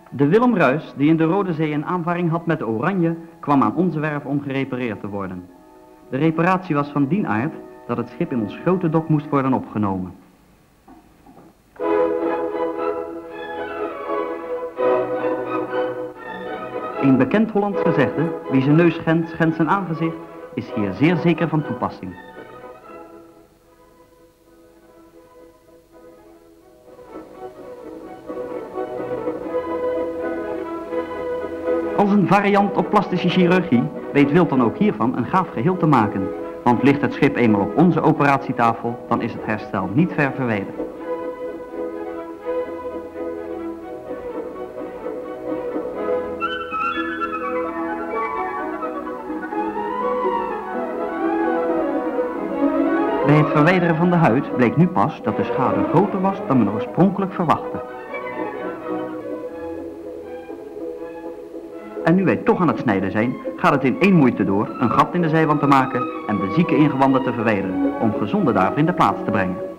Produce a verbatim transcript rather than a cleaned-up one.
De Willem Ruys, die in de Rode Zee een aanvaring had met de Oranje, kwam aan onze werf om gerepareerd te worden. De reparatie was van dien aard dat het schip in ons grote dok moest worden opgenomen. Een bekend Hollands gezegde, wie zijn neus schendt, schendt zijn aangezicht, is hier zeer zeker van toepassing. Als een variant op plastische chirurgie weet Wilton ook hiervan een gaaf geheel te maken. Want ligt het schip eenmaal op onze operatietafel, dan is het herstel niet ver verwijderd. Bij het verwijderen van de huid bleek nu pas dat de schade groter was dan men oorspronkelijk verwachtte. En nu wij toch aan het snijden zijn, gaat het in één moeite door een gat in de zijwand te maken en de zieke ingewanden te verwijderen, om gezonde daarvoor in de plaats te brengen.